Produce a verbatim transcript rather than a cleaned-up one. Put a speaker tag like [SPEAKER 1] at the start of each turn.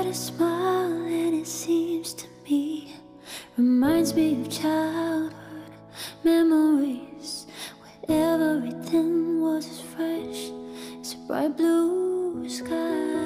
[SPEAKER 1] a smile and it seems to me reminds me of childhood memories, where everything was as fresh as a bright blue sky.